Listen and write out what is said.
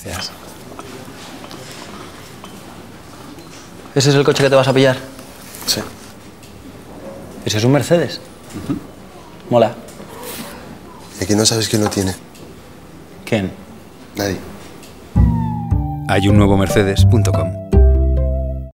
Gracias. ¿Ese es el coche que te vas a pillar? Sí. ¿Ese es un Mercedes? Mola. Y aquí no sabes quién lo tiene. ¿Quién? Nadie. Hay un nuevo Mercedes.com.